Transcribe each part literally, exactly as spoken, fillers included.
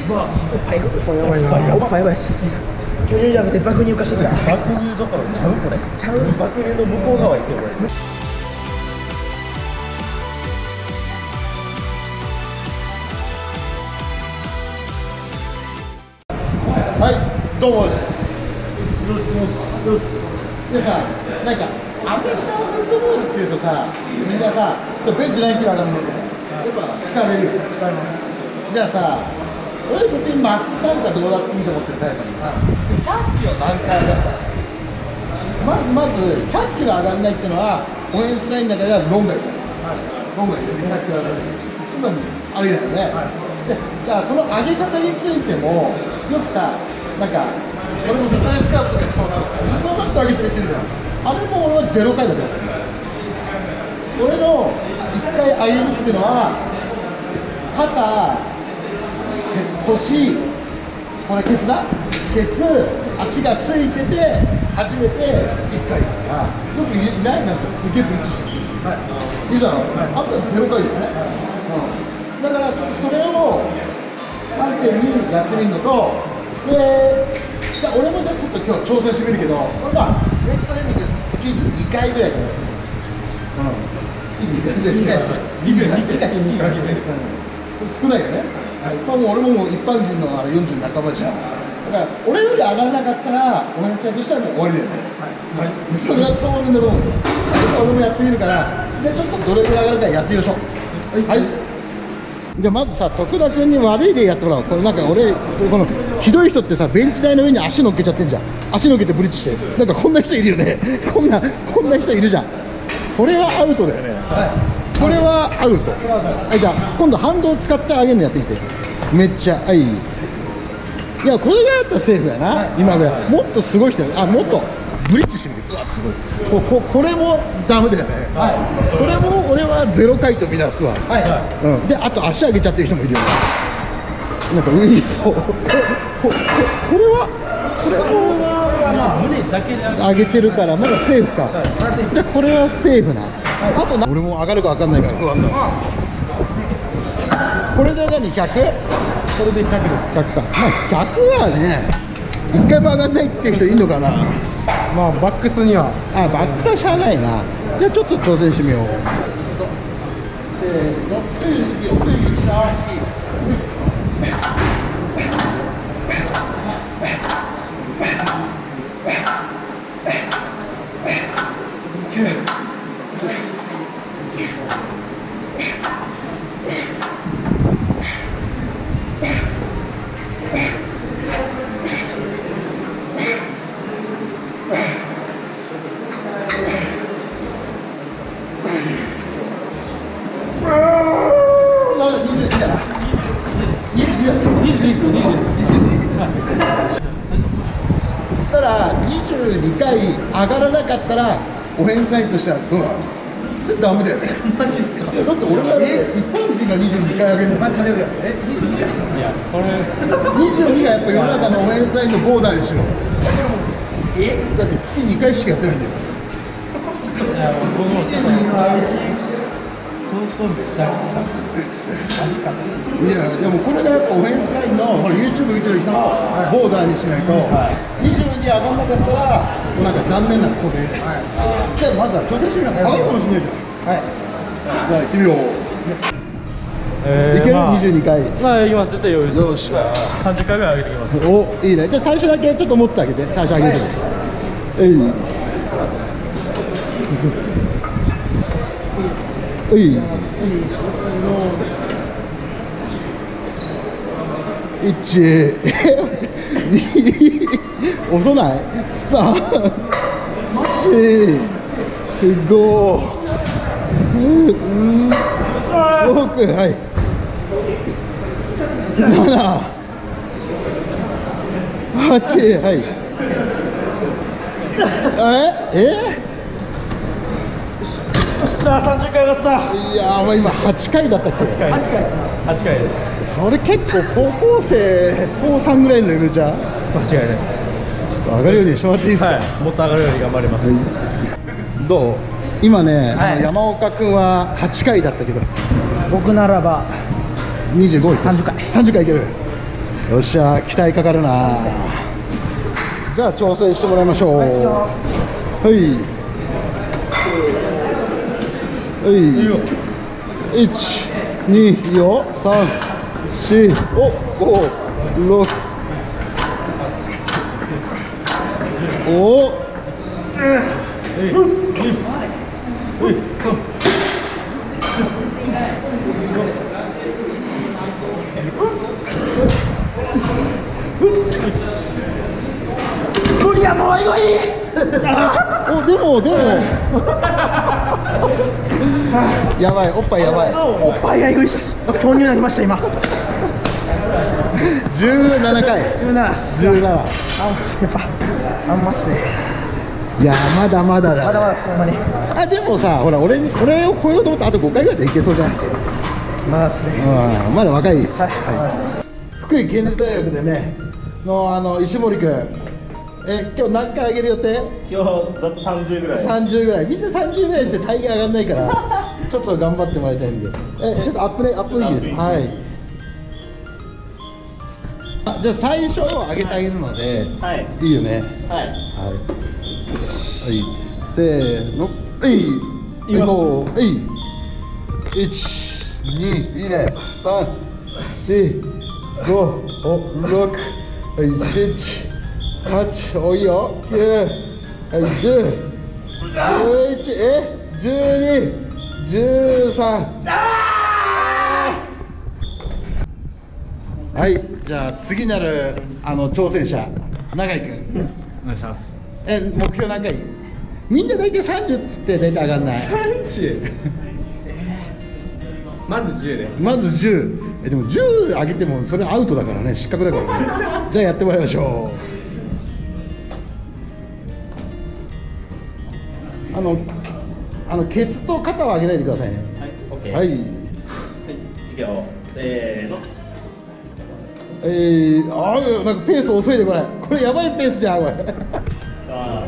わおっぱいおっぱいやばいな。おっぱいやばいっす。巨乳じゃなくて爆乳化してきた。 爆乳どころちゃうこれ。 ちゃう。 爆乳の向こう側行ってるこれ。 はい、どうもです。でさ、なんかアメリカンフットボールっていうとさ、みんなさ、ベンチ何キロ上がるのとかやっぱ聞かれるよ。聞かれます。じゃあさ、俺別にマックスなんかどうだっていいと思ってるタイプだから、ひゃっキロ何回上がった？まずまずひゃっキロ上がらないっていうのはオフェンスラインの中では論外だよ。はい、論外でひゃっキロ上がる。今あれだよね。はい、でじゃあその上げ方についてもよくさ、なんか俺もフィットネスクラブとか今日なのバッと上げてる人いるじゃん。あれも俺はゼロ回だと思う。俺のいっかい上げるっていうのは肩、腰、これケツだ、ケツ、足がついてて初めていっかいだから、よくいないなんかすげえブリッジしてる、はい、いいだろう、はい、あとはゼロ回だよね、はい、うん、だからそれを関係にやってみるのと、でじゃあ俺もちょっと今日挑戦してみるけど、俺はウェイトトレーニング月ににかいぐらいかな、うん、月ににかいぐらい月ににかい少ないよね、はい、まあもう俺ももう一般人のあれよんじゅう半ばじゃん。だから俺より上がらなかったらお話しとしてはもう終わりだよね、はいはい、それは当然だと思うんだよ。俺もやってみるから、じゃあちょっとどれぐらい上がるかやってみましょう。はい、はい、じゃあまずさ、徳田君に悪い例やってもらおう。これなんか俺このひどい人ってさ、ベンチ台の上に足乗っけちゃってんじゃん。足乗っけてブリッジして、なんかこんな人いるよね。こんなこんな人いるじゃん。これはアウトだよね、はい、これはアウト。はい、じゃあ今度反動を使って上げるのやってみて。めっちゃはい、いやこれがやったらセーフだな、はい、今ぐらい。もっとすごい人、あ、もっとブリッジしてみて。うわすごい、こここれもダメだよね、はい、これも俺はゼロ回とみなすわ、はい、うん、であと足上げちゃってる人もいるよね。なんか上にこここここれはこれは胸だけで上げてるからまだセーフか、はい、でこれはセーフな、はい、あとな俺も上がるか分かんないから不安だ。これで何 ひゃく？ これでひゃくです。 ひゃくか、まあ、ひゃくはねいっかいも上がんないっていう人いるのかな。 まあバックスにはあ、バックスはしゃあないな。じゃあちょっと挑戦してみよう。せーの、そしたらにじゅうにかい上がらなかったらオフェンスラインとしてはどうなの？それダメだよね。マジっすか？いやだって俺が一般人がにじゅうにかい上げるんですよ。え、にじゅうにかいですか？いやこれにじゅうにがやっぱ世の中のオフェンスラインのボーダーにしろ。え？だって月にかいしかやってないんだよ。いや僕もそうそうめっちゃいやでもこれがやっぱオフェンスラインのほら YouTube 見てる人のボーダーにしないと、はい、にじゅうに上がんなかったらもうなんか残念なここで、はい、じゃあまずは挑戦してみな。上がるかもしれないじゃん。はい、じゃあ行ってみよう。えー、いける、まあ、にじゅうにかい。 まあいきます。絶対余裕です。よし、さんじゅっかいぐらい上げてきます。 お、いいね。じゃあ最初だけちょっと持ってあげて。最初上げてえいえいいちに遅ない？さんしごろくはいななはちはいええさあさんじゅっかい上がった。 いやー今はちかいだったっけ？はちかいです。 はちかいです。 それ結構高校生高さんぐらいのレベルじゃん。 間違いないです。 ちょっと上がるようにしてもらっていいですか？はい、もっと上がるように頑張ります。はい、どう？今ね、はい、山岡君ははちかいだったけど僕ならばにじゅうごいです。 さんじゅっかいさんじゅっかいいける。 よっしゃ、期待かかるな。じゃあ調整してもらいましょう。はい、はい、いち、に、いいよ、さん、よん、お、ご、ろく、お、 無理やもういいいいお、でもでもやばい、おっぱいやばい。 おっぱいがえぐいっす。投入になりました今。 じゅうななかい、 じゅうななっす。 じゅうなな。 あ、やっぱあんまっすね。 いやまだまだだ。 まだまだそんなに。 あ、でもさ、ほら俺に俺を超えようと思ったらあとごかいぐらいでいけそうじゃない。 まだっすね。 うん、まだ若い。はい、 はい。 福井県立大学でねのあの石森君、え今日何回上げる予定？ 今日ざっとさんじゅうぐらい。 さんじゅうぐらい。みんなさんじゅうぐらいして体型上がんないからちょっと頑張ってもらいたいんで、えちょっとアップね、アップいいです。はい。あ、じゃあ最初を上げてあげるので、 はい。 いいよね。 はい。 はい。はい。せーの。えい。えいこう。えい。一、二、いいね。三、四、五、六、はい、七、八、おいいよ。九、はい、十、十一、え、十二、十三。はい、じゃあ次なるあの挑戦者、永井君。 お願いします。 え、目標何回？みんな大体さんじゅうっつって大体上がんない。 さんじゅう。まずじゅうで。ままずじゅう。え、でもじゅう上げてもそれアウトだからね、失格だからね。じゃあやってもらいましょう。あの、あのケツと肩を上げないでくださいね。 はい、オッケー。 は。 はいい。はい、いくよ。せーの。 えー、あー、なんかペース遅いでこれ。これやばいペースじゃんこれ。 さあ。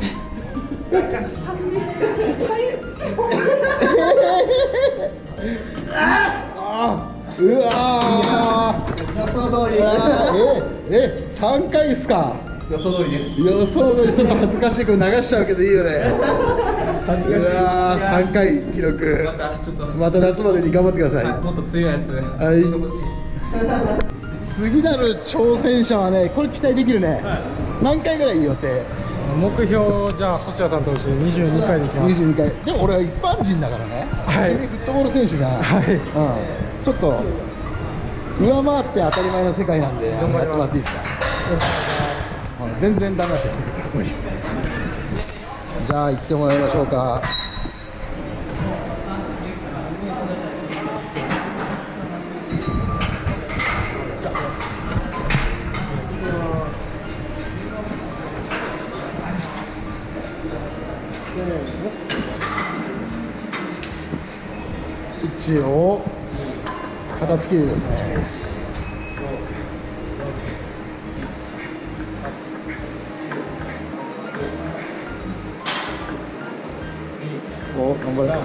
あー、うわー。 予想通り。 え、え、さんかいっすか。 予想通りです。 予想通り。ちょっと恥ずかしいけど流しちゃうけどいいよね。うわー、さんかい記録。 またちょっと。 また夏までに頑張ってください。 もっと強いやつ。 はい。次なる挑戦者はね、これ期待できるね。 はい、 何回ぐらい予定？ 目標じゃあ星谷さんとしてにじゅうにかいでいきます。 にじゅうにかい。でも俺は一般人だからね。 はい。 君フットボール選手じゃん。 はい。 うん。ちょっと上回って当たり前の世界なんで、あのやってもらっていいですか？あの全然ダメだったりするから。じゃあ行ってもらいましょうか。一応形切りですね。お、頑張れ。はい。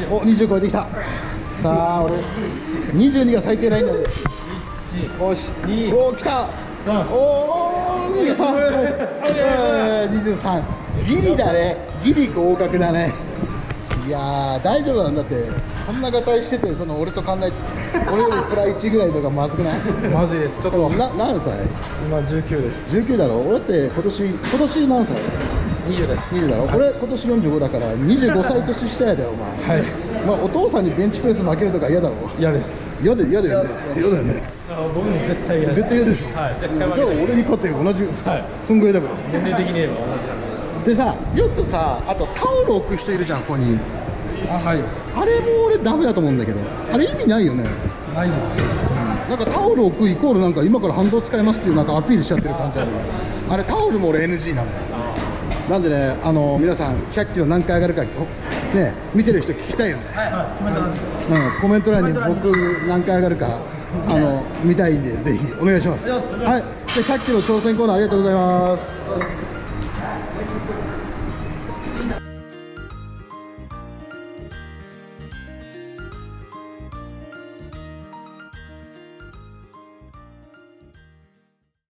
お、にじゅう超えてきた。さあ、俺にじゅうにが最低ラインなんで。よし。お、来た。おお、にじゅうさん。にじゅうさん。ギリだね。ギリ合格だね。いやー、大丈夫なんだって。こんながたいしてて、その俺と考え、俺よりプラいちぐらいとかまずくない？ まずいです。ちょっとな何歳？ 今じゅうきゅうです。 じゅうきゅうだろ。俺って今年今年何歳？ にじゅうです。 にじゅうだろ。俺今年よんじゅうごだからにじゅうごさい年下やだよお前。 はい。 まあお父さんにベンチプレス負けるとか嫌だろ。 嫌です。 嫌で嫌だよね。嫌だよね。 僕も絶対嫌です。 絶対嫌でしょ。 はい。絶対じゃあ負けない。 俺に勝って同じ。 はい。 そんぐらいだからさ。 年齢的に言えば同じなんで。 でさ、よくさ、あとタオル置く人いるじゃん、ここに。 あ、はい。 あれも俺ダメだと思うんだけど、あれ意味ないよね。 ないです。 なんかタオル置くイコールなんか今から反動使いますっていうなんかアピールしちゃってる感じある。あれタオルも俺 エヌジー なんだよ。なんでね、あの皆さんひゃっキロ何回上がるかね、見てる人聞きたいよね。はい、コメント欄に、うん、コメント欄に僕何回上がるかあの見たいんでぜひお願いします。はい。でひゃっキロ挑戦コーナーありがとうございます。